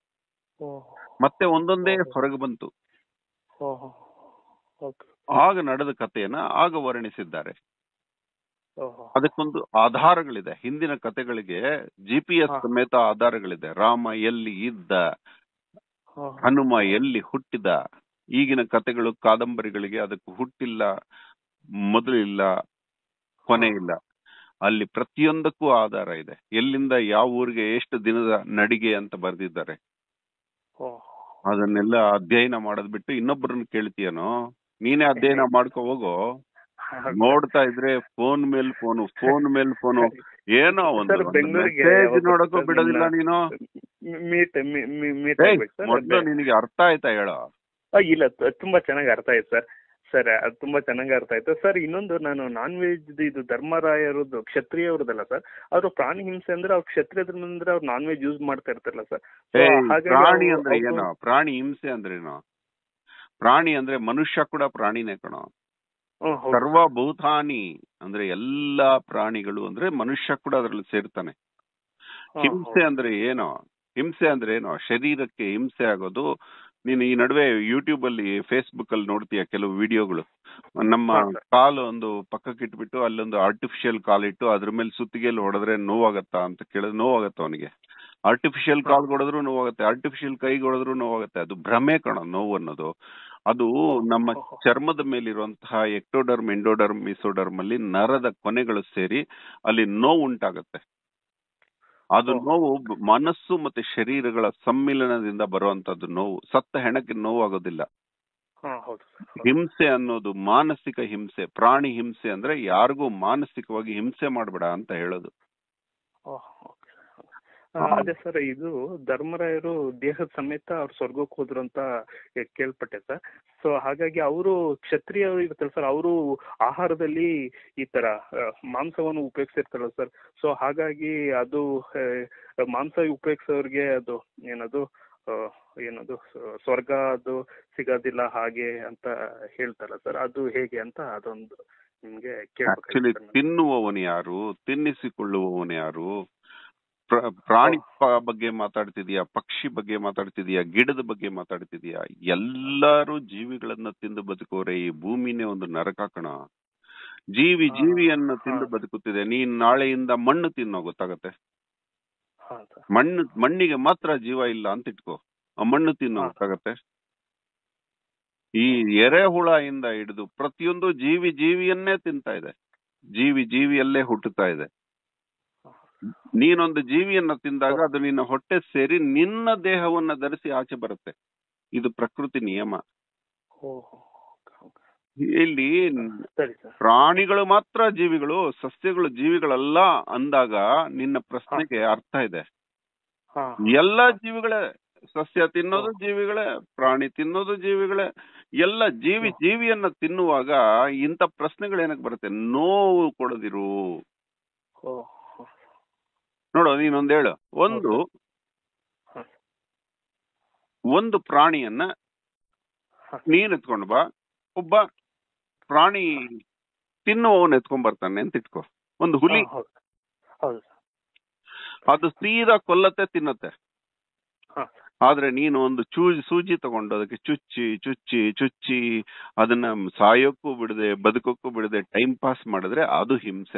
ಓ ಮತ್ತೆ ಒಂದೊಂದೇ ಹೊರಗೆ ಬಂತು. Oh okay. ಆಗ ನಡೆದ ಕಥೆಯನ್ನ ಆಗ ವರ್ಣಿಸಿದ್ದಾರೆ. ಓಹೋ. ಅದಕ್ಕೊಂದು ಆಧಾರಗಳಿದೆ. ಹಿಂದಿನ ಕಥೆಗಳಿಗೆ ಜಿ ಪಿ ಎಸ್ ಹಾ. ಸಮೇತ ಆಧಾರಗಳಿದೆ. ರಾಮ ಎಲ್ಲಿ ಇದ್ದ, ಹಾ. ಹನುಮ ಎಲ್ಲಿ ಹುಟ್ಟಿದ. ಈಗಿನ ಕಥೆಗಳು, ಕಾದಂಬರಿಗಳಿಗೆ ಅದಕ್ಕೆ ಹುಟ್ಟಿಲ್ಲ, ಮೊದಲಿಲ್ಲ, ಕೊನೆ ಇಲ್ಲ. ಅಲ್ಲಿ ಪ್ರತಿಯೊಂದಕ್ಕೂ ಆಧಾರ ಇದೆ. ಎಲ್ಲಿಂದ ಯಾವ ಊರಿಗೆ ಎಷ್ಟು ದಿನದ ನಡಿಗೆ ಅಂತ ಬರೆದಿದ್ದಾರೆ. ಓ. ಅದನ್ನೆಲ್ಲ ಅಧ್ಯಯನ ಮಾಡೋದ್ ಬಿಟ್ಟು ಇನ್ನೊಬ್ಬರನ್ನ ಕೇಳ್ತೀಯನೋ? ನೀನೇ ಅಧ್ಯಯನ ಮಾಡ್ಕೊ ಹೋಗೋ. ನೋಡ್ತಾ ಇದ್ರೆ ಫೋನ್ ಮೇಲ್ ಫೋನು, ಫೋನ್ ಮೇಲ್ ಫೋನು, ಏನೋ ಒಂದು ಸರ್, ಬೆಂಗಳೂರಿಗೆ ಮೆಸೇಜ್ ನೋಡಕ್ಕೂ ಬಿಡೋದಿಲ್ಲ ನೀನು. ಮೀಟ್ ಮೀಟ್ ಏಯ್, ಆಗ್ಬೇಕು ಸರ್. ಮೊದ್ಲು ನಿನಗೆ ಅರ್ಥ ಆಯ್ತಾ ಹೇಳೋ? ಆ, ಇಲ್ಲ ತ- ತುಂಬಾ ಚೆನ್ನಾಗಿ ಅರ್ಥ ಆಯ್ತು ಸರ್. ಸರ್ ಅದು ತುಂಬಾ ಚೆನ್ನಾಗಿ ಅರ್ಥ ಆಯ್ತು ಸರ್. ಇನ್ನೊಂದು, ನಾನು ನಾನ್ ವೆಜ್ ಇದು ಧರ್ಮರಾಯರದ್ದು ಕ್ಷತ್ರಿಯವ್ರದಲ್ಲ ಸರ್, ಅವರು ಪ್ರಾಣಿ ಹಿಂಸೆ ಅಂದ್ರೆ ಅವ್ರು ಕ್ಷತ್ರಿಯದ್ರ ಅಂದ್ರೆ ಅವ್ರು ನಾನ್ ವೆಜ್ ಯೂಸ್ ಮಾಡ್ತಾ ಇರ್ತಾರಲ್ಲ ಸರ್. So ಏಯ್, ಹಾಗಾಗಿ ಪ್ರಾಣಿ ಅವ್ರು- ಅಂದ್ರೆ ಅವ್ರು- ಏನೋ? ಪ್ರಾಣಿ ಹಿಂಸೆ ಅಂದ್ರೇನು? ಪ್ರಾಣಿ ಅಂದ್ರೆ ಮನುಷ್ಯ ಕೂಡ ಪ್ರಾಣಿನೇ ಕಣೋ. ಹ್ಮ್, ಹೌದು. ಸರ್ವಭೂತಾನಿ ಅಂದ್ರೆ ಎಲ್ಲಾ ಪ್ರಾಣಿಗಳು ಅಂದ್ರೆ ಮನುಷ್ಯ ಕೂಡ ಅದ್ರಲ್ಲಿ ಸೇರ್ತಾನೆ. ಹ್ಮ್, ಹಿಂಸೆ ಹೌದು. ಅಂದ್ರೆ ಏನೋ? ಹಿಂಸೆ ಅಂದ್ರೆ ಏನೋ? ಶರೀರಕ್ಕೆ ಹಿಂಸೆ ಆಗೋದು. ನೀನು ಈ ನಡುವೆ ಯೂಟ್ಯೂಬ್ ಅಲ್ಲಿ, ಫೇಸ್ಬುಕ್ ಅಲ್ಲಿ ನೋಡ್ತೀಯ ಕೆಲವು ವಿಡಿಯೋಗಳು. ನಮ್ಮ ಹಾ, ಸರ್. ಕಾಲು ಒಂದು ಪಕ್ಕಕ್ಕೆ ಇಟ್ಬಿಟ್ಟು ಅಲ್ಲೊಂದು ಆರ್ಟಿಫಿಷಿಯಲ್ ಕಾಲಿಟ್ಟು ಅದ್ರ ಮೇಲೆ ಸುತ್ತಿಗೆಯಲ್ಲಿ ಹೊಡೆದ್ರೆ ನೋವಾಗತ್ತಾ ಅಂತ ಕೇಳಿದ್ರೆ ನೋವಾಗತ್ತ ಅವನಿಗೆ. ಆರ್ಟಿಫಿಷಿಯಲ್ ಕಾಲ್ ಹೊಡೆದ್ರು ನೋವಾಗುತ್ತೆ, ಆರ್ಟಿಫಿಷಿಯಲ್ ಕೈಗೆ ಹೊಡೆದ್ರು ನೋವಾಗುತ್ತೆ. ಅದು ಭ್ರಮೆ ಕಣ ನೋವು ಅನ್ನೋದು. ಅದು ನಮ್ಮ ಚರ್ಮದ ಮೇಲಿರುವಂತಹ ಎಕ್ಟೋಡರ್ಮ್, ಎಂಡೋಡರ್ಮ್, ಮಿಸೋಡರ್ಮ್ ಅಲ್ಲಿ ನರದ ಕೊನೆಗಳು ಸೇರಿ ಅಲ್ಲಿ ನೋವು ಉಂಟಾಗತ್ತೆ. ಅದು ನೋವು ಮನಸ್ಸು ಮತ್ತೆ ಶರೀರಗಳ ಸಮ್ಮಿಲನದಿಂದ ಬರುವಂತದ್ದು ನೋವು. ಸತ್ತ ಹೆಣಕ್ಕೆ ನೋವು ಆಗೋದಿಲ್ಲ. ಹಾ, ಹೌದು ಸರ್. ಹಿಂಸೆ ಅನ್ನೋದು ಮಾನಸಿಕ ಹಿಂಸೆ. ಪ್ರಾಣಿ ಹಿಂಸೆ ಅಂದ್ರೆ ಯಾರಿಗೂ ಮಾನಸಿಕವಾಗಿ ಹಿಂಸೆ ಮಾಡ್ಬೇಡ ಅಂತ ಹೇಳೋದು. Oh, okay. ಆ, ಅದೇ ಸರ್, ಇದು ಧರ್ಮರಾಯರು ದೇಹದ ಸಮೇತ ಅವ್ರು ಸ್ವರ್ಗಕ್ಕೆ ಹೋದ್ರು ಅಂತ ಕೇಳ್ಪಟ್ಟೆ ಸರ್. ಸೊ ಹಾಗಾಗಿ ಅವರು ಕ್ಷತ್ರಿಯ ಇರ್ತಾರೆ ಸರ್, ಅವರು ಆಹಾರದಲ್ಲಿ ಈ ತರ ಆ, ಮಾಂಸವನ್ನು ಉಪಯೋಗಿಸಿರ್ತಾರಲ್ಲ ಸರ್. ಸೊ ಹಾಗಾಗಿ ಅದು ಆ, ಮಾಂಸ ಉಪಯೋಗಿಸೋರ್ಗೆ ಅದು ಏನದು ಆ, ಏನದು ಸ- ಸ್ವರ್ಗ ಅದು ಸಿಗೋದಿಲ್ಲ ಹಾಗೆ ಅಂತ ಹೇಳ್ತಾರಲ್ಲ ಸರ್, ಅದು ಹೇಗೆ ಅಂತ ಅದೊಂದು ನಿಮ್ಗೆ ಆಕ್ಚುಲಿ ಕೇಳ್ಬೇಕಾಗಿತ್ತು. ತಿನ್ನುವವನು ಯಾರು, ತಿನ್ನಿಸಿಕೊಳ್ಳುವವನು ಯಾರು? ಪ್ರ- ಪ್ರಾಣಿ ಪ- ಬಗ್ಗೆ ಮಾತಾಡ್ತಿದೀಯಾ, ಪಕ್ಷಿ ಬಗ್ಗೆ ಮಾತಾಡ್ತಿದೀಯಾ, ಗಿಡದ ಬಗ್ಗೆ ಮಾತಾಡ್ತಿದೀಯಾ? ಎಲ್ಲಾರು ಜೀವಿಗಳನ್ನ ತಿಂದು ಬದುಕೋರೆ. ಈ ಭೂಮಿನೇ ಒಂದು ನರಕ ಕಣ. ಜೀವಿ ಜೀವಿಯನ್ನ ತಿಂದು ಬದುಕುತ್ತಿದೆ. ನೀನ್ ನಾಳೆಯಿಂದ ಮಣ್ಣು ತಿನ್ನೋ ಗೊತ್ತಾಗತ್ತೆ. ಹಾ ಸರ್. ಮಣ್ಣು, ಮಣ್ಣಿಗೆ ಮಾತ್ರ ಜೀವ ಇಲ್ಲ ಅಂತ ಇಟ್ಕೋ, ಆ ಮಣ್ಣು ತಿನ್ನೋ ಹಾ. ಗೊತ್ತಾಗತ್ತೆ. ಈ ಎರೆಹುಳ ಇಂದ ಹಿಡಿದು ಪ್ರತಿಯೊಂದು ಜೀವಿ ಜೀವಿಯನ್ನೇ ತಿಂತಾ ಇದೆ. ಜೀವಿ ಜೀವಿಯಲ್ಲೇ ಹುಟ್ಟುತ್ತಾ ಇದೆ. ನೀನೊಂದು ಜೀವಿಯನ್ನ ತಿಂದಾಗ ಅದು ನಿನ್ನ ಹೊಟ್ಟೆ ಸೇರಿ ನಿನ್ನ ದೇಹವನ್ನ ಧರಿಸಿ ಆಚೆ ಬರುತ್ತೆ. ಇದು ಪ್ರಕೃತಿ ನಿಯಮ. ಓಹೋ. ಇಲ್ಲಿ ಸರಿ ಸರ್. ಪ್ರಾಣಿಗಳು ಮಾತ್ರ ಜೀವಿಗಳು, ಸಸ್ಯಗಳು ಜೀವಿಗಳಲ್ಲ ಅಂದಾಗ ನಿನ್ನ ಪ್ರಶ್ನೆಗೆ ಅರ್ಥ ಇದೆ. ಹಾ. ಎಲ್ಲಾ ಜೀವಿಗಳೇ. ಸಸ್ಯ ತಿನ್ನೋದು ಜೀವಿಗಳೇ, ಪ್ರಾಣಿ ತಿನ್ನೋದು ಜೀವಿಗಳೇ. ಎಲ್ಲ ಜೀವಿ ಜೀವಿಯನ್ನ ತಿನ್ನುವಾಗ ಇಂಥ ಪ್ರಶ್ನೆಗಳೇನಕ್ಕೆ ಬರುತ್ತೆ? ನೋವು ಕೊಡದಿರು. ನೋಡು, ನೀನೊಂದ್ ಹೇಳು. ಒಂದು ಒಂದು ಪ್ರಾಣಿಯನ್ನ ನೀನ್ ಎತ್ಕೊಂಡ್ ಬಾ, ಒಬ್ಬ ಪ್ರಾಣಿ ತಿನ್ನುವವನ್ ಎತ್ಕೊಂಡ್ ಬರ್ತಾನೆ ಅಂತ ಇಟ್ಕೋ. ಒಂದು ಹುಲಿ, ಅದು ಸೀದಾ ಕೊಲ್ಲತ್ತೆ, ತಿನ್ನತ್ತೆ. ಆದ್ರೆ ನೀನು ಒಂದು ಚೂಜಿ ಸೂಜಿ ತಗೊಂಡು ಅದಕ್ಕೆ ಚುಚ್ಚಿ ಚುಚ್ಚಿ ಚುಚ್ಚಿ ಅದನ್ನ ಸಾಯೋಕ್ಕೂ ಬಿಡದೆ ಬದುಕೋಕ್ಕೂ ಬಿಡದೆ ಟೈಮ್ ಪಾಸ್ ಮಾಡಿದ್ರೆ ಅದು ಹಿಂಸೆ.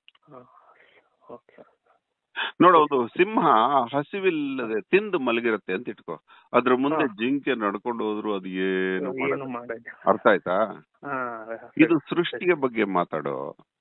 ನೋಡು, ಒಂದು ಸಿಂಹ ಹಸಿವಿಲ್ಲದೆ ತಿಂದು ಮಲಗಿರತ್ತೆ ಅಂತ ಇಟ್ಕೋ. ಅದ್ರ ಮುಂದೆ ಜಿಂಕೆ ನಡ್ಕೊಂಡು ಹೋದ್ರು ಅದು ಏನು ಮಾಡಲ್ಲ. ಅರ್ಥ ಆಯ್ತಾ? ಇದು ಸೃಷ್ಟಿಯ ಬಗ್ಗೆ ಮಾತಾಡೋ.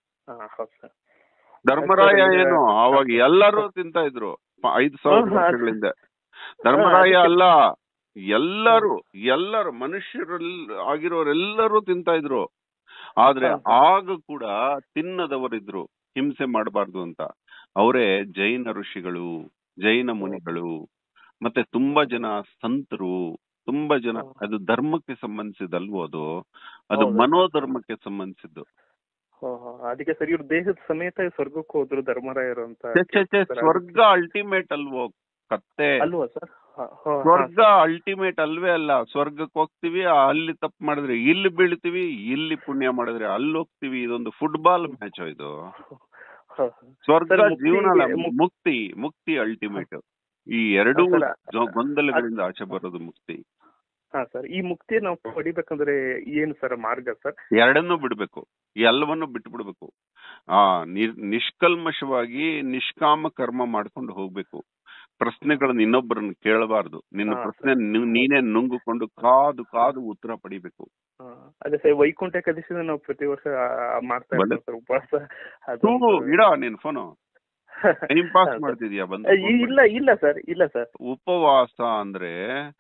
ಧರ್ಮರಾಯ ಏನು, ಅವಾಗ ಎಲ್ಲರೂ ತಿಂತಾ ಇದ್ರು ಐದು ಸಾವಿರ ವರ್ಷಗಳಿಂದ. ಧರ್ಮರಾಯ ಅಲ್ಲ, ಎಲ್ಲರೂ ಎಲ್ಲರೂ ಮನುಷ್ಯರಲ್ಲಿ ಆಗಿರೋರೆಲ್ಲರೂ ತಿಂತಾ ಇದ್ರು. ಆದ್ರೆ ಆಗ ಕೂಡ ತಿನ್ನದವರಿದ್ರು, ಹಿಂಸೆ ಮಾಡಬಾರ್ದು ಅಂತ. ಅವರೇ ಜೈನ ಋಷಿಗಳು, ಜೈನ ಮುನಿಗಳು, ಮತ್ತೆ ತುಂಬಾ ಜನ ಸಂತರು, ತುಂಬಾ ಜನ. ಅದು ಧರ್ಮಕ್ಕೆ ಸಂಬಂಧಿಸಿದಲ್ವೋ? ಅದು ಅದು ಮನೋಧರ್ಮಕ್ಕೆ ಸಂಬಂಧಿಸಿದ್ದು. ಅದಕ್ಕೆ ಸರಿ, ಇವ್ರ ದೇಹದ ಸಮೇತ ಸ್ವರ್ಗಕ್ಕೆ ಹೋದ್ರು ಧರ್ಮರಾಯರು ಅಂತ. ಸ್ವರ್ಗ ಅಲ್ಟಿಮೇಟ್ ಅಲ್ವೋ ಕತ್ತೆ. ಅಲ್ವಾ ಸರ್? ಸ್ವರ್ಗ ಅಲ್ಟಿಮೇಟ್ ಅಲ್ವೇ ಅಲ್ಲ. ಸ್ವರ್ಗಕ್ಕೆ ಹೋಗ್ತಿವಿ, ಅಲ್ಲಿ ತಪ್ಪು ಮಾಡಿದ್ರೆ ಇಲ್ಲಿ ಬೀಳ್ತೀವಿ, ಇಲ್ಲಿ ಪುಣ್ಯ ಮಾಡಿದ್ರೆ ಅಲ್ಲಿ ಹೋಗ್ತಿವಿ. ಇದೊಂದು ಫುಟ್ಬಾಲ್ ಮ್ಯಾಚ್ ಇದು. ಸ್ವರ್ಗ ಜೀವನ ಅಲ್ಲ, ಮುಕ್ತಿ. ಮುಕ್ತಿ ಅಲ್ಟಿಮೇಟ್. ಈ ಎರಡೂ ಗೊಂದಲಗಳಿಂದ ಆಚೆ ಬರೋದು ಮುಕ್ತಿ. ಹಾ ಸರ್, ಈ ಮುಕ್ತಿ ನಾವು ಪಡಿಬೇಕಂದ್ರೆ ಏನು ಸರ್ ಮಾರ್ಗ ಸರ್? ಎರಡನ್ನೂ ಬಿಡ್ಬೇಕು, ಎಲ್ಲವನ್ನೂ ಬಿಟ್ಟು ಬಿಡ್ಬೇಕು. ಆ ನಿಷ್ಕಲ್ಮಶವಾಗಿ ನಿಷ್ಕಾಮ ಕರ್ಮ ಮಾಡ್ಕೊಂಡು ಹೋಗ್ಬೇಕು. ಪ್ರಶ್ನೆಗಳನ್ನ ಇನ್ನೊಬ್ಬರನ್ನ ಕೇಳಬಾರ್ದು. ನಿನ್ನ ಪ್ರಶ್ನೆ ನೀನೇ ನುಂಗಿಕೊಂಡು ಕಾದು ಕಾದು ಉತ್ತರ ಪಡಿಬೇಕು. ಅದೇ ಸರ್, ವೈಕುಂಠ ಏಕಾದಶಿ ನಾವು ಪ್ರತಿ ವರ್ಷ ಮಾಡ್ತಾ ಇದ್ದೀವಿ ಸರ್ ಉಪವಾಸ. ಇಡ ನಿನ್ ಫೋನು ಟೈಮ್ ಪಾಸ್ ಮಾಡ್ತಿದ್ಯಾ ಬಂದು? ಇಲ್ಲ ಇಲ್ಲ ಸರ್, ಇಲ್ಲ ಸರ್. ಉಪವಾಸ ಅಂದ್ರೆ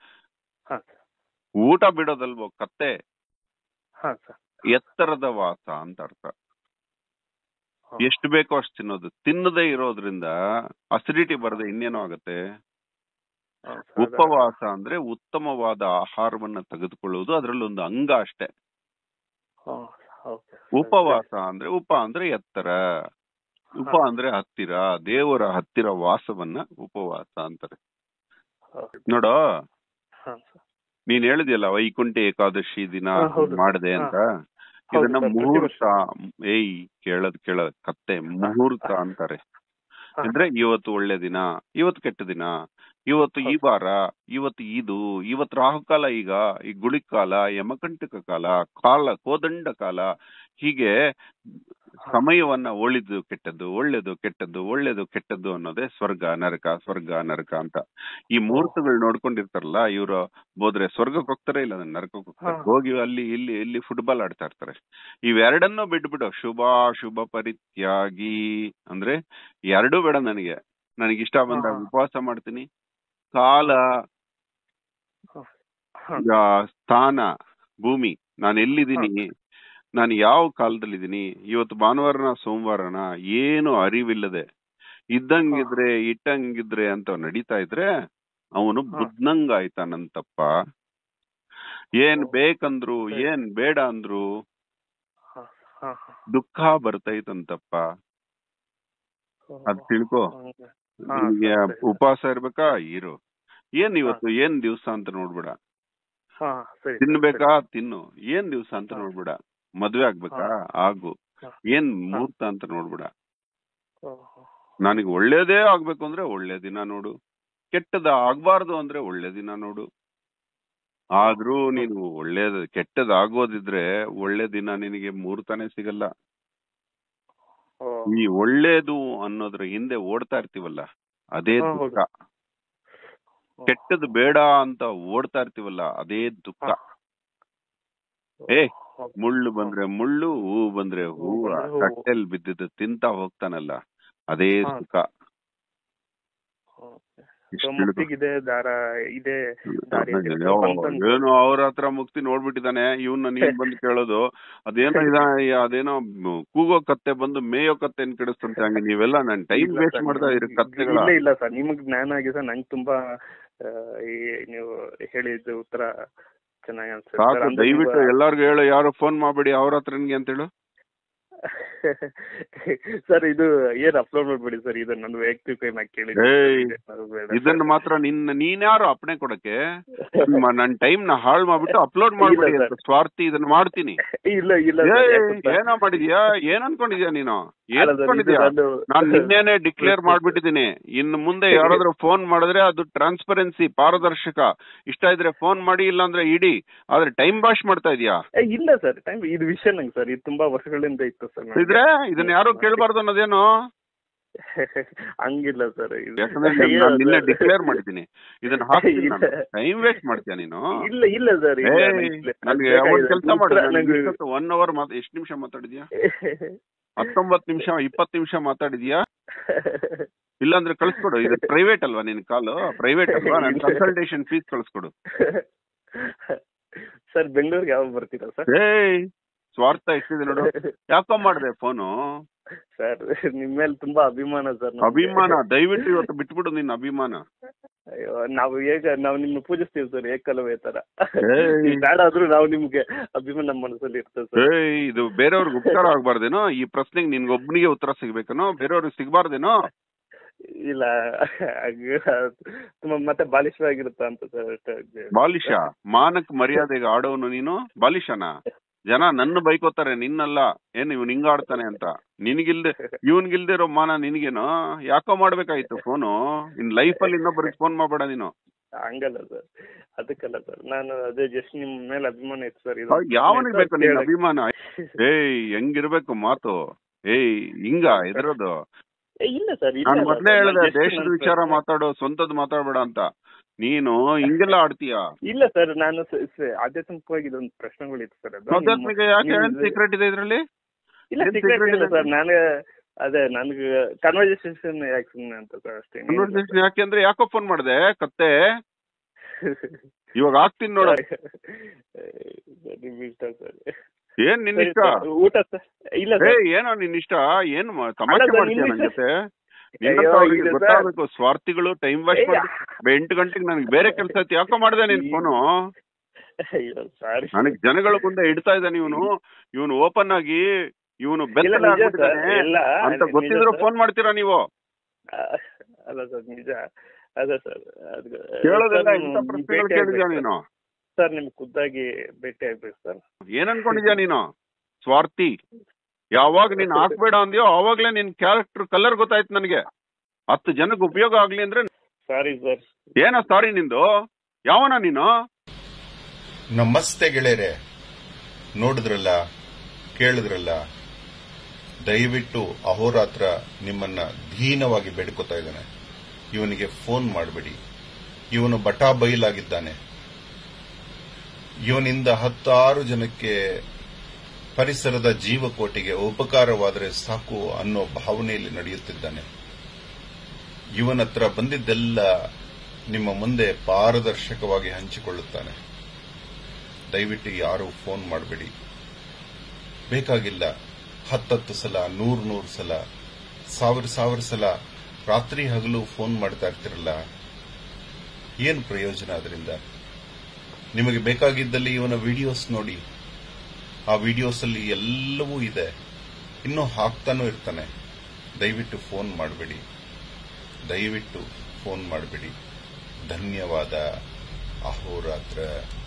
ಊಟ ಬಿಡೋದಲ್ವೋ ಕತ್ತೆ. ಎತ್ತರದ ವಾಸ ಅಂತ ಅರ್ಥ. ಎಷ್ಟು ಬೇಕೋ ಅಷ್ಟು ತಿನ್ನೋದು. ತಿನ್ನದೇ ಇರೋದ್ರಿಂದ ಅಸಿಡಿಟಿ ಬರದೆ ಇನ್ನೇನೋ ಆಗತ್ತೆ. ಉಪವಾಸ ಅಂದ್ರೆ ಉತ್ತಮವಾದ ಆಹಾರವನ್ನ ತೆಗೆದುಕೊಳ್ಳುವುದು, ಅದ್ರಲ್ಲೊಂದು ಅಂಗ ಅಷ್ಟೇ. ಉಪವಾಸ ಅಂದ್ರೆ ಉಪ ಅಂದ್ರೆ ಎತ್ತರ, ಉಪ ಅಂದ್ರೆ ಹತ್ತಿರ, ದೇವರ ಹತ್ತಿರ ವಾಸವನ್ನ ಉಪವಾಸ ಅಂತಾರೆ. ನೋಡೋ, ನೀನ್ ಹೇಳಿದ್ಯಲ್ಲ ವೈಕುಂಠ ಏಕಾದಶಿ ದಿನ ಮಾಡದೆ ಅಂತ. ಇದನ್ನ ಮುಹೂರ್ತ, ಏಯ್ ಕೇಳದ್ ಕೇಳದ್ ಕತ್ತೆ, ಮುಹೂರ್ತ ಅಂತಾರೆ. ಅಂದ್ರೆ ಇವತ್ತು ಒಳ್ಳೆ ದಿನ, ಇವತ್ತು ಕೆಟ್ಟ ದಿನ, ಇವತ್ತು ಈ ವಾರ, ಇವತ್ತು ಇದು, ಇವತ್ತು ರಾಹುಕಾಲ, ಈಗ ಈ ಗುಳಿಕ ಕಾಲ, ಯಮಕಂಟಕ ಕಾಲ, ಕಾಲ ಕೋದಂಡ ಕಾಲ, ಹೀಗೆ ಸಮಯವನ್ನ ಒಳಿದು ಕೆಟ್ಟದ್ದು, ಒಳ್ಳೇದು ಕೆಟ್ಟದ್ದು, ಒಳ್ಳೇದು ಕೆಟ್ಟದ್ದು ಅನ್ನೋದೇ ಸ್ವರ್ಗ ನರಕ, ಸ್ವರ್ಗ ನರಕ ಅಂತ. ಈ ಮುಹೂರ್ತಗಳು ನೋಡ್ಕೊಂಡಿರ್ತಾರಲ್ಲ ಇವ್ರು, ಹೋದ್ರೆ ಸ್ವರ್ಗಕ್ಕೆ ಹೋಗ್ತಾರೆ, ಇಲ್ಲ ನರಕಕ್ಕೆ ಹೋಗ್ತಾರೆ. ಹೋಗಿ ಅಲ್ಲಿ ಇಲ್ಲಿ ಇಲ್ಲಿ ಫುಟ್ಬಾಲ್ ಆಡ್ತಾ ಇರ್ತಾರೆ. ಇವೆರಡನ್ನೂ ಬಿಟ್ಬಿಡು. ಶುಭ ಶುಭ ಪರಿತ್ಯಾಗಿ ಅಂದ್ರೆ ಎರಡೂ ಬೇಡ ನನಗೆ. ನನಗೆ ಇಷ್ಟ ಬಂದಾಗ ಉಪವಾಸ ಮಾಡ್ತೀನಿ. ಕಾಲ, ಸ್ಥಾನ, ಭೂಮಿ, ನಾನು ಎಲ್ಲಿದ್ದೀನಿ, ನಾನು ಯಾವ ಕಾಲದಲ್ಲಿದ್ದೀನಿ, ಇವತ್ತು ಭಾನುವಾರನ ಸೋಮವಾರನ, ಏನು ಅರಿವಿಲ್ಲದೆ ಇದ್ದಂಗಿದ್ರೆ ಇಟ್ಟಂಗಿದ್ರೆ ಅಂತ ನಡೀತಾ ಇದ್ರೆ ಅವನು ಬುದ್ಧಂಗ ಆಯ್ತಾನಂತಪ್ಪ. ಏನ್ ಬೇಕಂದ್ರು ಏನ್ ಬೇಡ ಅಂದ್ರು ದುಃಖ ಬರ್ತೈತಂತಪ್ಪ. ಅದ್ ತಿಳ್ಕೊ. ನಿಮ್ಗೆ ಉಪವಾಸ ಇರ್ಬೇಕಾ ಇರು. ಏನ್ ಇವತ್ತು ಏನ್ ದಿವ್ಸ ಅಂತ ನೋಡ್ಬಿಡ. ತಿನ್ಬೇಕಾ ತಿನ್ನು. ಏನ್ ದಿವ್ಸ ಅಂತ ನೋಡ್ಬಿಡ. ಮದ್ವೆ ಆಗ್ಬೇಕಾ ಆಗು. ಏನ್ ಮುಹೂರ್ತ ಅಂತ ನೋಡ್ಬಿಡ. ನನಗೆ ಒಳ್ಳೇದೇ ಆಗ್ಬೇಕು ಅಂದ್ರೆ ಒಳ್ಳೆ ದಿನ ನೋಡು, ಕೆಟ್ಟದ ಆಗ್ಬಾರ್ದು ಅಂದ್ರೆ ಒಳ್ಳೆ ದಿನ ನೋಡು. ಆದ್ರೂ ನೀನು ಒಳ್ಳೇದ್ ಕೆಟ್ಟದ್ ಆಗೋದಿದ್ರೆ ಒಳ್ಳೆ ದಿನ ನಿನಗೆ ಮುಹೂರ್ತನೇ ಸಿಗಲ್ಲ. ಈ ಒಳ್ಳೇದು ಅನ್ನೋದ್ರ ಹಿಂದೆ ಓಡ್ತಾ ಇರ್ತೀವಲ್ಲ ಅದೇ ದುಃಖ. ಕೆಟ್ಟದ್ ಬೇಡ ಅಂತ ಓಡ್ತಾ ಇರ್ತೀವಲ್ಲ ಅದೇ ದುಃಖ. ಏ ಮುಳ್ಳು ಬಂದ್ರೆ ಮುಳ್ಳು, ಹೂ ಬಂದ್ರೆ ಹೂ, ಕಟ್ಟೆಲ್ ಬಿದ್ದಿದ್ದು ತಿಂತ ಹೋಗ್ತಾನಲ್ಲ ಅದೇ ಸುಖ. ಏನು ಅವ್ರ ಹತ್ರ ಮುಕ್ತಿ ನೋಡ್ಬಿಟ್ಟಿದ್ದಾನೆ, ಇವನ್ನ ನೀನ್ ಬಂದು ಕೇಳೋದು. ಅದೇನೋ ಇದ ಅದೇನೋ ಕೂಗೋ ಕತ್ತೆ ಬಂದು ಮೇಯೋ ಕತ್ತೆ ಏನ್ ಕೆಡಿಸ್ತಂತೆ. ಹಂಗೆ ನೀವೆಲ್ಲ ನನ್ ಟೈಮ್ ವೇಸ್ಟ್ ಮಾಡ್ತಾ ಇದ್ರಿ ಕತ್ತೆಗಳ. ಇಲ್ಲ ಇಲ್ಲ ಸರ್, ನಿಮಗ್ ಜ್ಞಾನ ಆಗಿದೆ. ನಂಗೆ ತುಂಬಾ ನೀವು ಹೇಳಿದ ಉತ್ತರ ಚೆನ್ನಾಗಿ ಅನ್ಸುತ್ತೆ. ಸಾಕು, ದಯವಿಟ್ಟು ಎಲ್ಲಾರ್ಗು ಹೇಳು, ಯಾರು ಫೋನ್ ಮಾಡ್ಬೇಡಿ ಅವ್ರ ಹತ್ರನ್ಗೆ ಅಂತ ಹೇಳು. ಸರ್ ಇದು ಏನ್ ಅಪ್ಲೋಡ್ ಮಾಡ್ಬೇಡಿ ಸರ್, ಇದು ನನ್ನ ವೈಯಕ್ತಿಕ ಕೇಳಿದ್ರೆ. ಇದನ್ನ ಮಾತ್ರ ನಿನ್ನ ನೀನ್ಯಾರು ಅಪ್ಪಣೆ ಕೊಡಕ್ಕೆ? ನನ್ ಟೈಮ್ ನ ಹಾಳು ಮಾಡ್ಬಿಟ್ಟು ಅಪ್ಲೋಡ್ ಮಾಡ್ಬೇಡಿ ಅಂತ ಸ್ವಾರ್ಥಿ ಇದನ್ನ ಮಾಡ್ತೀನಿ. ಇಲ್ಲ ಇಲ್ಲ ಏನೋ ಮಾಡಿದ್ಯಾ? ಏನ್ ಅನ್ಕೊಂಡಿದ್ಯಾ ನೀನು? ಏನ್ ಅನ್ಕೊಂಡಿದ್ಯಾ? ನಾನ್ ನಿನ್ನೇನೆ ಡಿಕ್ಲೇರ್ ಮಾಡ್ಬಿಟ್ಟಿದೀನಿ, ಇನ್ನು ಮುಂದೆ ಯಾರಾದ್ರೂ ಫೋನ್ ಮಾಡಿದ್ರೆ ಅದು ಟ್ರಾನ್ಸ್ಪರೆನ್ಸಿ, ಪಾರದರ್ಶಕ. ಇಷ್ಟ ಇದ್ರೆ ಫೋನ್ ಮಾಡಿ, ಇಲ್ಲ ಅಂದ್ರೆ ಇಡಿ. ಆದ್ರೆ ಟೈಮ್ ಬಾಶ್ ಮಾಡ್ತಾ ಇದೀಯಾ? ಇಲ್ಲ ಸರ್, ಟೈಮ್ ಇದು ವಿಷಯ ನಂಗೆ ಸರ್ ಇದು ತುಂಬಾ ವರ್ಷಗಳಿಂದ ಇತ್ತು ಸರ್. ಇದ್ರೆ ಇದನ್ನ ಯಾರು ಕೇಳಬಾರ್ದು ಅನ್ನೋದೇನು? ಹಂಗಿಲ್ಲ ಸರ್, ಯಾಕಂದ್ರೆ ನಿನ್ನೆ ಡಿಕ್ಲೇರ್ ಮಾಡಿದ್ದೀನಿ ಇದನ್ನ ಹಾಕ್ತೀನಿ. ಟೈಮ್ ವೇಸ್ಟ್ ಮಾಡ್ತೀಯ ನೀನು? ಇಲ್ಲ ಇಲ್ಲ ಸರ್, ನನ್ಗೆ ಕೆಲಸ ಮಾಡಿ. ಒನ್ ಅವರ್ ಎಷ್ಟು ನಿಮಿಷ ಮಾತಾಡಿದ್ಯಾ? ಹತ್ತೊಂಬತ್ತು ನಿಮಿಷ ಇಪ್ಪತ್ತು ನಿಮಿಷ ಮಾತಾಡಿದ್ಯಾ? ಇಲ್ಲಾಂದ್ರೆ ಕಳ್ಸ್ಕೊಡು. ಇದು ಪ್ರೈವೇಟ್ ಅಲ್ವಾ ನಿನ್ ಕಾಲು? ಪ್ರೈವೇಟ್ ಅಲ್ವಾ? ನನ್ ಕನ್ಸಲ್ಟೇಷನ್ ಫೀಸ್ ಕಳ್ಸ್ಕೊಡು. ಸರ್ ಬೆಂಗಳೂರಿಗೆ ಯಾವಾಗ ಬರ್ತೀರಾ ಸರ್? ಏಯ್ ಸ್ವಾರ್ಥ ಎಷ್ಟಿದೆ ನೋಡು. ಯಾಕೋ ಮಾಡಿದೆ ಫೋನು? ಸರ್ ನಿಮ್ ಮೇಲೆ ತುಂಬಾ ಅಭಿಮಾನ ಸರ್. ಅಭಿಮಾನ? ದಯವಿಟ್ಟು ಇವತ್ತು ಬಿಟ್ಬಿಡು ನಿನ್ನ ಅಭಿಮಾನ. ಅಯ್ಯೋ, ನಾವು ಹೇಗ ನಾವು ನಿಮ್ನ ಪೂಜಿಸ್ತೀವಿ ಸರ್, ಏಕಲವೇ ತರ. ಬೇಡ ಆದ್ರೂ ನಾವು ನಿಮ್ಗೆ ಅಭಿಮಾನ ನಮ್ಮ ಮನಸ್ಸಲ್ಲಿ ಇರ್ತದೆ ಸರ್. ಏಯ್ ಇದು ಬೇರೆಯವ್ರಿಗೆ ಉಪಕಾರ ಆಗ್ಬಾರ್ದೇನೋ? ಈ ಪ್ರಶ್ನೆಗೆ ನಿನ್ಗೊಬ್ನಿಗೆ ಉತ್ತರ ಸಿಗ್ಬೇಕನೋ? ಬೇರೆಯವ್ರಿಗೆ ಸಿಗ್ಬಾರ್ದೇನೋ? ಇಲ್ಲ ತುಂಬಾ ಮತ್ತೆ ಬಾಲಿಶವಾಗಿರುತ್ತ ಅಂತ ಸರ್. ಬಾಲಿಶ ಮಾನಕ್ ಮರ್ಯಾದೆಗೆ ಆಡೋನು ನೀನು ಬಾಲಿಶನಾ? ಜನ ನನ್ನ ಬೈಕೋತಾರೆ ನಿನ್ನಲ್ಲ, ಏನ್ ಇವ್ನು ಹಿಂಗಾಡ್ತಾನೆ ಅಂತ. ನಿನ್ಗಿಲ್ದೆ ಇವನ್ಗಿಲ್ದೆ ಇರೋ ಮಾನ ನಿನ್ಗೇನು? ಯಾಕೋ ಮಾಡ್ಬೇಕಾಯ್ತು ಫೋನು? ಇನ್ ಲೈಫ್ ಅಲ್ಲಿ ಇನ್ನೊಬ್ಬರಿಗೆ ಫೋನ್ ಮಾಡ್ಬೇಡ ನೀನು. ಹಂಗಲ್ಲ ಸರ್, ಅದಕ್ಕಲ್ಲ ಸರ್, ನಾನು ಅದೇ ಜಸ್ಟ್ ನಿಮ್ ಮೇಲೆ ಅಭಿಮಾನ ಇತ್ತು ಸರ್. ಯಾವನಿಗೆ ಬೇಕು ನಿನ್ ಅಭಿಮಾನ? ಏಯ್ ಹೆಂಗಿರ್ಬೇಕು ಮಾತು? ಏಯ್ ಹಿಂಗ ಎದುರೋದು? ಇಲ್ಲ ಸರ್, ನಾನು ಮೊದ್ಲೇ ಹೇಳಿದೆ ದೇಶದ ವಿಚಾರ ಮಾತಾಡೋ, ಸ್ವಂತದ್ ಮಾತಾಡ್ಬೇಡ ಅಂತ. ನೀನು ಹಿಂಗೆಲ್ಲ ಆಡ್ತೀಯ? ಇಲ್ಲ ಸರ್, ನಾನು ಆಧ್ಯಾತ್ಮಿಕವಾಗಿ ಇದೊಂದು ಪ್ರಶ್ನೆಗಳಿತ್ತು ಸರ್. ಆಧ್ಯಾತ್ಮಿಕ ಯಾಕೆ ಸೀಕ್ರೆಟ್ ಇದೆ ಇದ್ರಲ್ಲಿ? ಇಲ್ಲ ಸೀಕ್ರೆಟ್ ಇಲ್ಲ ಸರ್, ನಾನು ಅದೇ ನನ್ಗೆ ಕನ್ವರ್ಸೇಷನ್ ಯಾಕೆ ಸುಮ್ಮನೆ ಅಂತ ಸರ್ ಅಷ್ಟೇ. ಕನ್ವರ್ಸೇಷನ್ ಯಾಕೆ ಅಂದ್ರೆ ಯಾಕೋ ಫೋನ್ ಮಾಡಿದೆ ಕತ್ತೆ? ಇವಾಗ ಆಗ್ತೀನಿ ನೋಡ. ಏನ್ ನಿನ್ ಇಷ್ಟ? ಊಟ ಸರ್? ಇಲ್ಲ ಏನೋ ನಿನ್ ಇಷ್ಟ? ಏನ್ ತಮಾಷೆ ಮಾಡ್ತೀಯ ನನ್ ಜೊತೆ? ಗೊತ್ತಾಗಬೇಕು, ಸ್ವಾರ್ಥಿಗಳು ಟೈಮ್ ವೇಸ್ಟ್ ಮಾಡಿ ಎಂಟು ಗಂಟೆಗೆ ನನಗೆ ಬೇರೆ ಕೆಲಸ ಐತಿ, ಯಾಕೋ ಮಾಡಿದೆ ನಿನ್ ಫೋನು? ನನಗ್ ಜನಗಳ ಮುಂದೆ ಇಡ್ತಾ ಇದ್ದಾನೆ ಇವನು, ಇವನು ಓಪನ್ ಆಗಿ ಇವನು ಬೆಲ್ಲ ಅಂತ ಗೊತ್ತಿದ್ರು ಫೋನ್ ಮಾಡ್ತೀರಾ ನೀವು? ಅಲ್ಲ ಸರ್, ನಿಜ ಅದೇ ಸರ್. ಕೇಳೋದೆಲ್ಲ ಇಂಥ ಪ್ರಶ್ನೆಗಳು ಕೇಳಿದ್ಯಾ ನೀನು? ಸರ್ ನಿಮ್ಗೆ ಖುದ್ದಾಗಿ ಭೇಟಿ ಆಗ್ಬೇಕು ಸರ್. ಏನ್ ಅನ್ಕೊಂಡಿದ್ಯಾ ನೀನು? ಸ್ವಾರ್ಥಿ. ಯಾವಾಗ ನೀನ್ ಹಾಕ್ಬೇಡ ಅಂದ್ಯೋ ಅವಾಗ್ಲೇ ನಿನ್ ಕ್ಯಾರೆಕ್ಟರ್ ಕಲರ್ ಗೊತ್ತಾಯ್ತು ನನಗೆ. ಹತ್ತು ಜನಕ್ಕೆ ಉಪಯೋಗ ಆಗ್ಲಿ ಅಂದ್ರೆ. Sorry sir. ಏನೋ ಸಾರಿ ನಿಂದು? ಯಾವನ ನೀನು? ನಮಸ್ತೆ ಗೆಳೆಯರೆ, ನೋಡಿದ್ರಲ್ಲ, ಕೇಳಿದ್ರಲ್ಲ. ದಯವಿಟ್ಟು ಅಹೋರಾತ್ರ ನಿಮ್ಮನ್ನ ದೀನವಾಗಿ ಬೇಡ್ಕೋತಾ ಇದ್ದಾನೆ, ಇವನಿಗೆ ಫೋನ್ ಮಾಡಬೇಡಿ. ಇವನು ಬಟಾ ಬೈಲಾಗಿದ್ದಾನೆ. ಇವನಿಂದ ಹತ್ತಾರು ಜನಕ್ಕೆ, ಪರಿಸರದ ಜೀವಕೋಟಿಗೆ ಉಪಕಾರವಾದರೆ ಸಾಕು ಅನ್ನೋ ಭಾವನೆಯಲ್ಲಿ ನಡೆಯುತ್ತಿದ್ದಾನೆ. ಇವನ ಹತ್ರ ಬಂದಿದ್ದೆಲ್ಲ ನಿಮ್ಮ ಮುಂದೆ ಪಾರದರ್ಶಕವಾಗಿ ಹಂಚಿಕೊಳ್ಳುತ್ತಾನೆ. ದಯವಿಟ್ಟು ಯಾರು ಫೋನ್ ಮಾಡಬೇಡಿ. ಬೇಕಾಗಿಲ್ಲ ಹತ್ತತ್ತು ಸಲ, ನೂರು ನೂರು ಸಲ, ಸಾವಿರ ಸಾವಿರ ಸಲ ರಾತ್ರಿ ಹಗಲು ಫೋನ್ ಮಾಡ್ತಾ ಇರ್ತಿರಲ್ಲ, ಏನು ಪ್ರಯೋಜನ ಅದರಿಂದ? ನಿಮಗೆ ಬೇಕಾಗಿದ್ದಲ್ಲಿ ಇವನ ವಿಡಿಯೋಸ್ ನೋಡಿ. ಆ ವಿಡಿಯೋಸ್ ಅಲ್ಲಿ ಎಲ್ಲವೂ ಇದೆ, ಇನ್ನೂ ಹಾಕ್ತಾನೂ ಇರ್ತಾನೆ. ದಯವಿಟ್ಟು ಫೋನ್ ಮಾಡಬೇಡಿ, ದಯವಿಟ್ಟು ಫೋನ್ ಮಾಡಬೇಡಿ. ಧನ್ಯವಾದ. ಅಹೋರಾತ್ರ.